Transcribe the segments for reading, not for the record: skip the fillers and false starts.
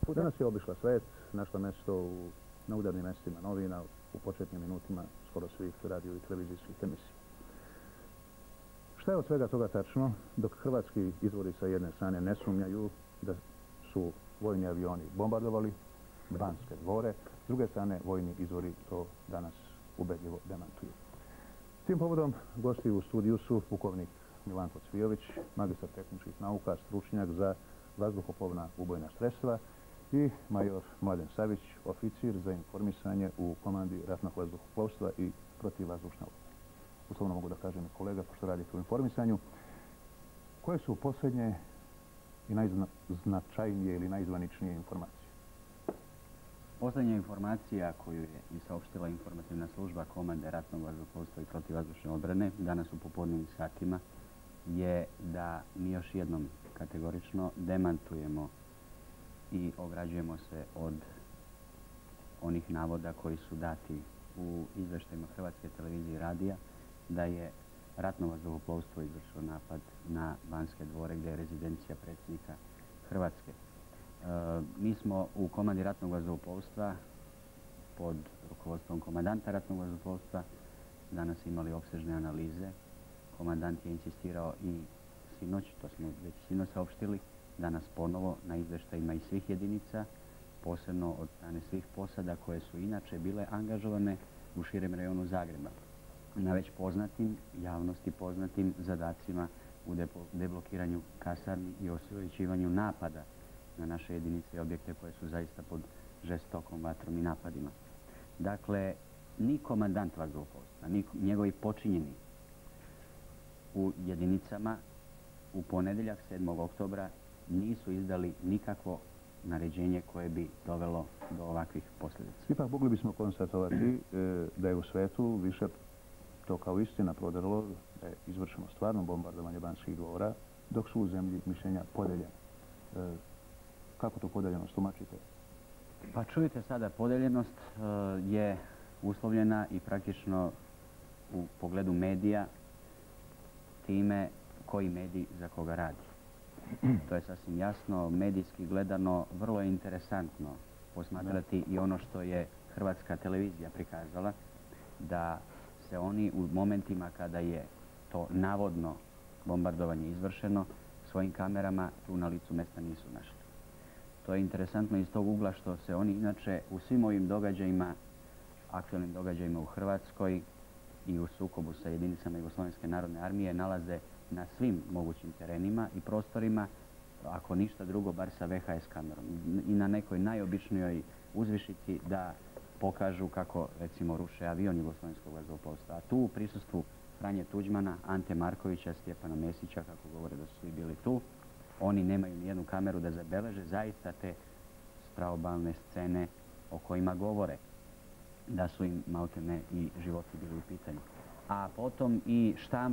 Danas je obišla svet, našla mesto na udarnim mestima novina, u početnim minutima skoro svih radio i televizijskih emisija. Šta je od svega toga tačno, dok hrvatski izvori sa jedne strane ne sumnjaju da su vojni avioni bombardovali Banske dvore, s druge strane vojni izvori to danas ubedljivo demantuju. Tim povodom gosti u studiju su pukovnik Milanko Cvijović, magistar tehničkih nauka, stručnjak za vazduhoplovna ubojna sredstva, i major Mladen Savić, oficir za informisanje u komandi ratnog vazduhoplovstva i protivvazdušne obrane. Uslovno mogu da kažem i kolega, pošto radite u informisanju, koje su posljednje i najznačajnije ili najzvaničnije informacije? Posljednja informacija koju je i saopštila informativna služba komande ratnog vazduhoplovstva i protivvazdušne obrane danas u popodnevnim satima je da mi još jednom kategorično demantujemo i ograđujemo se od onih navoda koji su dati u izveštajima Hrvatske televizije i radija da je ratno vazduhoplovstvo izvršilo napad na Banske dvore gdje je rezidencija predsjednika Hrvatske. Mi smo u komandi ratnog vazduhoplovstva pod rukovodstvom komandanta ratnog vazduhoplovstva danas imali opsežne analize. Komandant je insistirao i sinoć, to smo već sinoć saopštili, danas ponovo na izveštajima i svih jedinica, posebno od strane svih posada koje su inače bile angažovane u širem rejonu Zagreba na već poznatim, javnosti poznatim zadacima u deblokiranju kasarni i osvećivanju napada na naše jedinice i objekte koje su zaista pod žestokom vatrom i napadima. Dakle, ni komandant vazduhoplovstva, ni njegovi počinjeni u jedinicama u ponedeljak 7. oktobra nisu izdali nikakvo naređenje koje bi dovelo do ovakvih posljedica. Ipak mogli bismo konstatovati da je u svetu više to kao istina prodrlo, da je izvršeno stvarno bombardovanje Banskih dvora, dok su u zemlji mišljenja podeljena. Kako to podeljenost tumačite? Pa čujte sada, podeljenost je uslovljena i praktično u pogledu medija time koji medij za koga radi. To je sasvim jasno. Medijski gledano vrlo je interesantno posmatrati i ono što je Hrvatska televizija prikazala, da se oni u momentima kada je to navodno bombardovanje izvršeno, svojim kamerama tu na licu mesta nisu našli. To je interesantno iz tog ugla što se oni inače u svim ovim događajima, aktualnim događajima u Hrvatskoj i u sukobu sa jedinicama Jugoslovenske narodne armije nalaze na svim mogućim terenima i prostorima, ako ništa drugo, bar sa VHS kamerom i na nekoj najobičnijoj uzvišici da pokažu kako, recimo, ruše avion Jugoslovenskog vazduhoplovstva. A tu u prisustvu Franje Tuđmana, Ante Markovića, Stjepana Mesića, kako govore da su svi bili tu, oni nemaju nijednu kameru da zabeleže zaista te straobalne scene o kojima govore da su im maltene i životi bili u pitanju. A potom i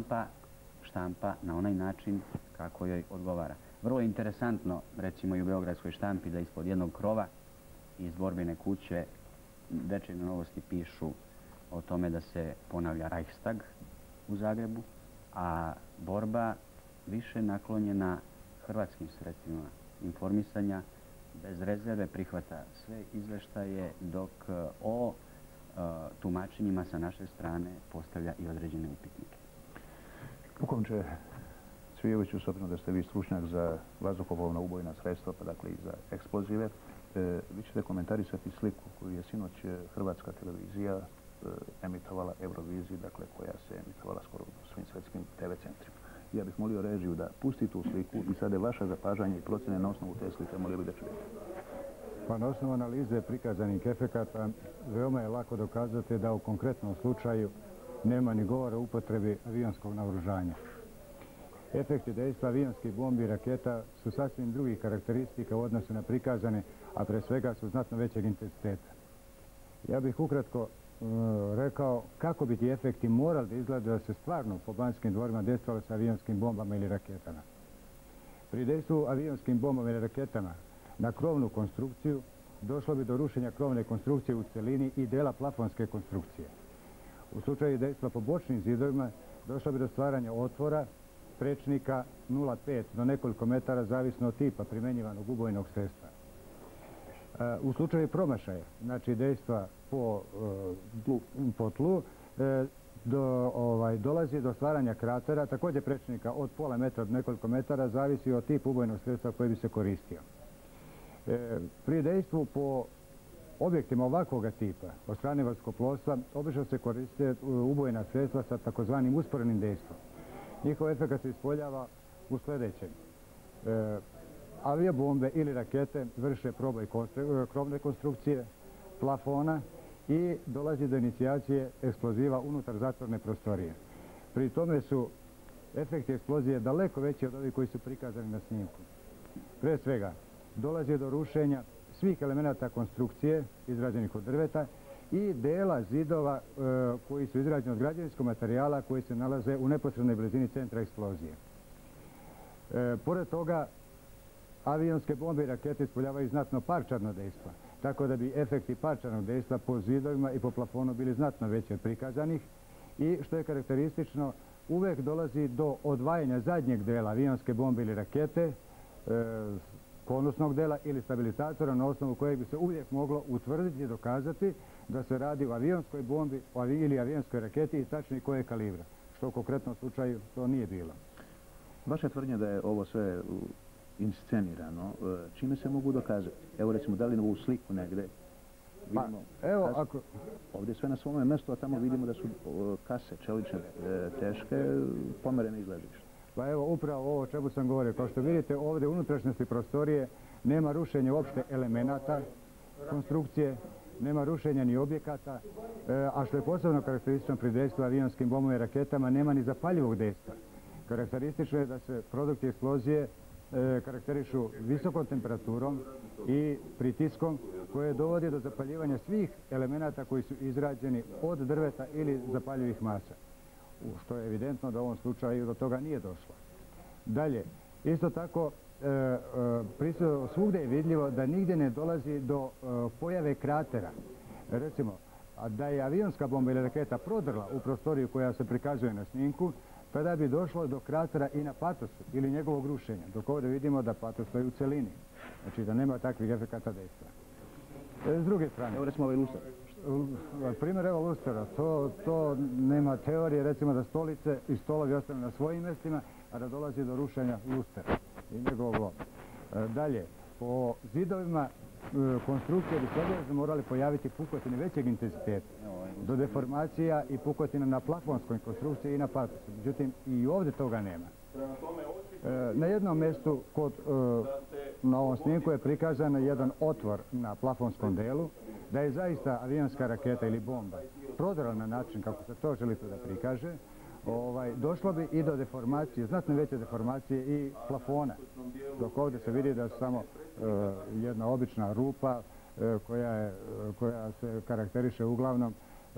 štampa na onaj način kako joj odgovara. Vrlo je interesantno, recimo i u beogradskoj štampi, da ispod jednog krova iz borbene kuće Večernje novosti pišu o tome da se ponavlja Reichstag u Zagrebu, a borba više naklonjena hrvatskim sredstvima informisanja bez rezerve prihvata sve izveštaje, dok o tumačenjima sa naše strane postavlja i određene upitnike. Pukovniče Cvijoviću, s obzirom da ste vi stručnjak za vazduhoplovna ubojna sredstva, pa dakle i za eksplozive, vi ćete komentarisati sliku koju je sinoć Hrvatska televizija emitovala Euroviziji, dakle koja se emitovala skoro u svim svetskim TV centrima. Ja bih molio režiju da pusti tu sliku i sada je vaša zapažanja i procjene na osnovu te slike, molio bih da čujete. Pa na osnovu analize prikazanih efekata veoma je lako dokazati da u konkretnom slučaju nema ni govora o upotrebi avionskog naoružanja. Efekti dejstva avionskih bombi i raketa su sasvim drugih karakteristika u odnosu na prikazane, a pre svega su znatno većeg intenziteta. Ja bih ukratko rekao kako bi ti efekti morali da izgleda da se stvarno po Banskim dvorima dejstvalo sa avionskim bombama ili raketama. Pri dejstvu avionskim bombama ili raketama na krovnu konstrukciju došlo bi do rušenja krovne konstrukcije u celini i dela plafonske konstrukcije. U slučaju dejstva po bočnim zidovima došlo bi do stvaranja otvora, prečnika 0,5 do nekoliko metara, zavisno od tipa primenjivanog ubojnog sredstva. U slučaju promašaja, znači dejstva po tlu, dolazi do stvaranja kratera, također prečnika od pola metra do nekoliko metara, zavisi od tipa ubojnog sredstva koje bi se koristio. Pri dejstvu po objektima ovakvoga tipa, od strane vazduhoplovstva, obično se koriste ubojena sredstva sa takozvanim usporenim dejstvom. Njihov efekt se ispoljava u sljedećem. Aviobombe ili rakete vrše proboj krovne konstrukcije, plafona i dolazi do inicijacije eksploziva unutar zatvorne prostorije. Pri tome su efekti eksplozije daleko veći od ovih koji su prikazani na snimku. Pre svega, dolazi do rušenja svih elemenata konstrukcije izrađenih od drveta i dela zidova koji su izrađeni od građevinskog materijala koji se nalaze u neposrednoj blizini centra eksplozije. Pored toga, avionske bombe i rakete ispoljavaju znatno parčarno dejstva, tako da bi efekti parčarnog dejstva po zidovima i po plafonu bili znatno veći od prikazanih i, što je karakteristično, uvek dolazi do odvajanja zadnjeg dela avionske bombe ili rakete, konusnog dela ili stabilizatora na osnovu kojeg bi se uvijek moglo utvrditi i dokazati da se radi o avionskoj bombi ili avionskoj raketi i tačni koje kalibra, što u konkretnom slučaju to nije bilo. Vaša tvrdnja da je ovo sve inscenirano, čime se mogu dokazati? Evo recimo, da li ovu sliku negdje vidimo? Ovdje je sve na svome mjestu, a tamo vidimo da su kase čelične teške, pomerene izgledište. Pa evo, upravo ovo o čemu sam govorio. Kao što vidite, ovdje u unutrašnjosti prostorije nema rušenja uopšte elemenata konstrukcije, nema rušenja ni objekata, a što je posebno karakteristično pri dejstvu avionskim bombama i raketama, nema ni zapaljivog dejstva. Karakteristično je da se produkti eksplozije karakterišu visokom temperaturom i pritiskom koje dovodi do zapaljivanja svih elemenata koji su izrađeni od drveta ili zapaljivih masa, što je evidentno da u ovom slučaju do toga nije došlo. Dalje, isto tako, svugdje je vidljivo da nigdje ne dolazi do pojave kratera. Recimo, da je avionska bomba ili raketa prodrla u prostoriju koja se prikazuje na snimku, tada bi došlo do kratera i na patosu ili njegovog rušenja, dok ovdje vidimo da patos stoji u celini. Znači da nema takvih efekata dejstva. S druge strane... Evo recimo ovaj luster. Primjer evo lustera, to nema teorije, recimo da stolice i stolovi ostane na svojim mjestima, a da dolazi do rušenja lustera i njegovog loma. Dalje, po zidovima konstrukcije bi se morali pojaviti pukotine većeg intenziteta, do deformacija i pukotina na plafonskoj konstrukciji i na patosu. Međutim, i ovdje toga nema. Na jednom mjestu na ovom snimku je prikazan jedan otvor na plafonskom delu, da je zaista avionska raketa ili bomba prodrala na način kako se to želi da prikaže, došlo bi i do deformacije, znatno veće deformacije i plafona. Dok ovdje se vidi da je samo jedna obična rupa koja se karakteriše uglavnom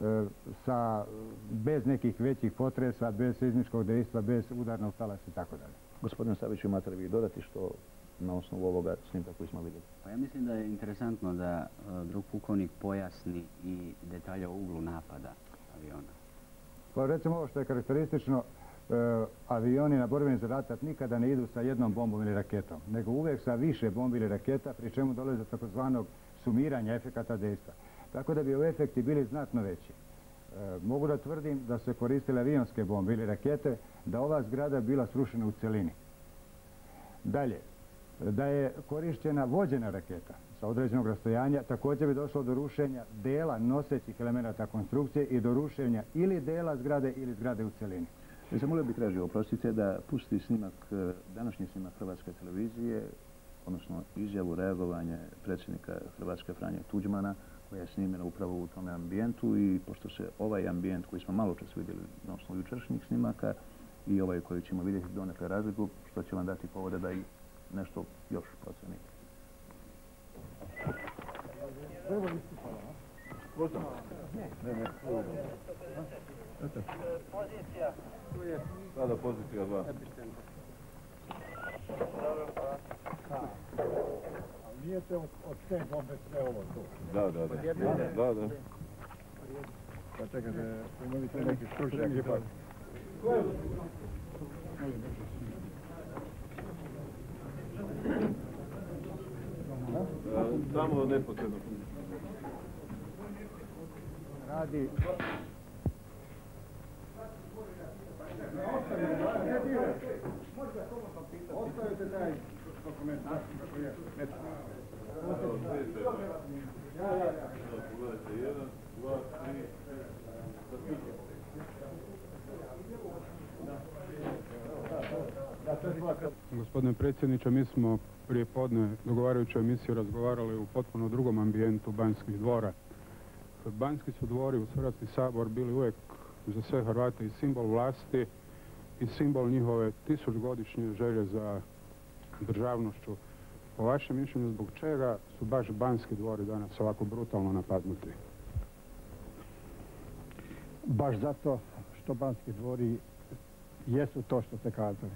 bez nekih većih potresa, bez seizmičkog dejstva, bez udarnog talasa i tako dalje. Gospodine Saviću, imate li vi dodati što na osnovu ovoga snimka koji smo vidjeli? Pa ja mislim da je interesantno da drug pukovnik pojasni i detalje o uglu napada aviona. Pa recimo ovo što je karakteristično, avioni na borbeni zadatak nikada ne idu sa jednom bombom ili raketom, nego uvijek sa više bombi ili raketa, pri čemu dolazi do takozvanog sumiranja efekata dejstva. Tako da bi ovi efekti bili znatno veći. Mogu da tvrdim da se koristile avionske bombe ili rakete, da ova zgrada bila srušena u celini. Dalje, da je korišćena vođena raketa sa određenog rastojanja, također bi došlo do rušenja dela nosećih elemenata konstrukcije i do rušenja ili dela zgrade ili zgrade u celini. Zamolio bih tražio oprostite da pusti snimak, današnji snimak Hrvatske televizije, odnosno izjavu reagovanja predsjednika Hrvatske Franje Tuđmana, koja je snimena upravo u tome ambijentu i pošto se ovaj ambijent koji smo malo čas vidjeli na osnovu jučerašnjih snimaka i ovaj koji ćemo vidjeti donekle razliku, što će vam dati povode da i nešto još procenite. Pozicija. Sada pozicija 2. Nije se od te bombe sve ovo tu? Da. Pa čekajte, imali ste neki stručnjak ipak. Samo neposredno. Radi. Ostavite taj dokument. Pogledajte, 1, 2, 3. Gospodine predsjedniče, mi smo prije podne dogovarajuću emisiju razgovarali u potpuno drugom ambijentu Banjskih dvora. Banjski su dvori uz Hrvatski sabor bili uvijek za sve Hrvate i simbol vlasti i simbol njihove 1000-godišnje želje za državnošću. Po vašem mišljenju, zbog čega su baš Banjski dvori danas ovako brutalno napadnuti? Baš zato što Banjski dvori jesu to što ste kazali.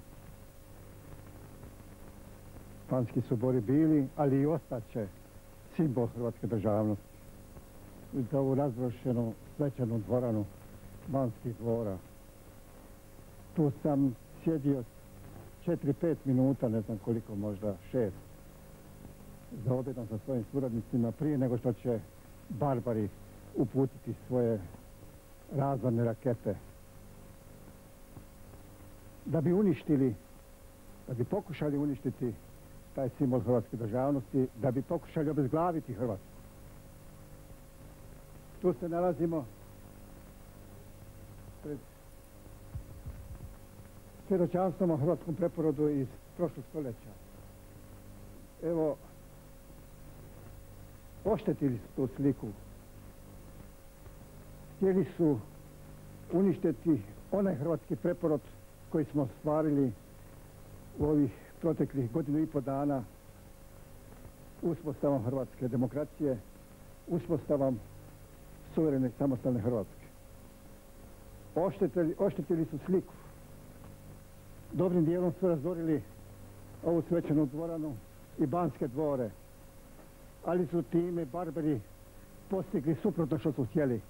Banjski su dvori bili, ali i ostaće simbol hrvatske državnosti. Za ovu razrušenu svečanu dvoranu Banjskih dvora. Tu sam sjedio 4-5 minuta, ne znam koliko, možda 6. Za objedom sa svojim suradnicima prije nego što će barbari uputiti svoje razorne rakete. Da bi uništili, da bi pokušali uništiti taj simbol hrvatske državnosti, da bi pokušali obezglaviti Hrvatsku. Tu se nalazimo pred svjedočanstvom o hrvatskom preporodu iz prošlog stoljeća. Evo, oštetili su tu sliku. Htjeli su uništiti onaj hrvatski preporod koji smo ostvarili u ovih proteklih 1,5 dana uspostavom hrvatske demokracije, uspostavom suverene i samostalne Hrvatske. Oštetili su sliku. Dobrim dijelom su razorili ovu svečanu dvoranu i Banjske dvore, ali su time barbari postigli suprotno što su htjeli.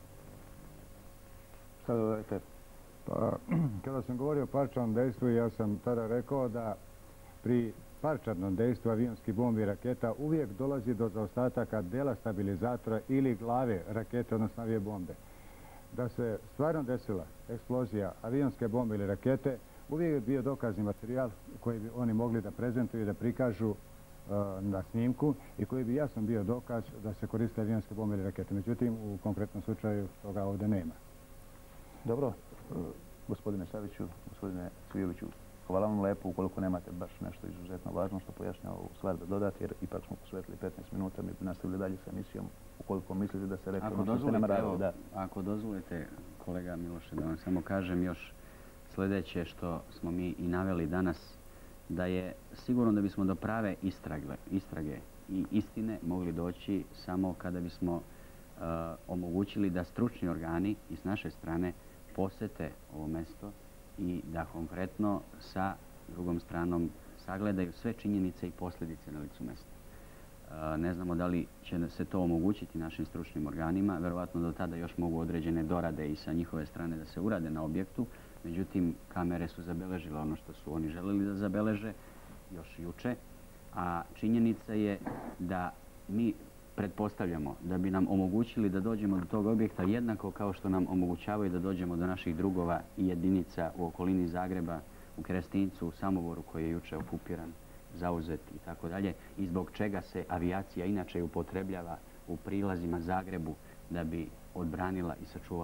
Šta dodajete? Pa, kada sam govorio o parčanom dejstvu, ja sam tada rekao da pri parčanom dejstvu avionskih bombi i raketa uvijek dolazi do zaostataka dela stabilizatora ili glave rakete, odnosno avije bombe. Da se stvarno desila eksplozija avionske bombe ili rakete, uvijek je bio dokazni materijal koji bi oni mogli da prezentuju i da prikažu na snimku i koji bi jasno bio dokaz da se koriste avionske bombe ili rakete. Međutim, u konkretnom slučaju toga ovdje nema. Dobro, gospodine Saviću, gospodine Cvijoviću, hvala vam lepo. Ukoliko nemate baš nešto izuzetno važno što pojašnjava ovu stvar da dodate, jer ipak smo posvetili 15 minuta, mi bi nastavili dalje sa emisijom. Ukoliko mislite da se rekli ono što ste nam radili, da. Ako dozvolite, kolega Miloše, da vam samo kažem još sljedeće što smo mi i naveli danas, da je sigurno da bismo do prave istrage i istine mogli doći samo kada bismo omogućili da stručni organi i s naše strane posjete ovo mjesto i da konkretno sa drugom stranom sagledaju sve činjenice i posljedice na licu mjesta. Ne znamo da li će se to omogućiti našim stručnim organima, verovatno do tada još mogu određene dorade i sa njihove strane da se urade na objektu, međutim kamere su zabeležile ono što su oni želeli da zabeleže još juče, a činjenica je da mi pretpostavljamo da bi nam omogućili da dođemo do tog objekta jednako kao što nam omogućavaju da dođemo do naših drugova i jedinica u okolini Zagreba, u Kerestincu, u Samoboru koji je juče okupiran, zauzet i tako dalje, i zbog čega se avijacija inače upotrebljava u prilazima Zagrebu da bi odbranila i sačuvala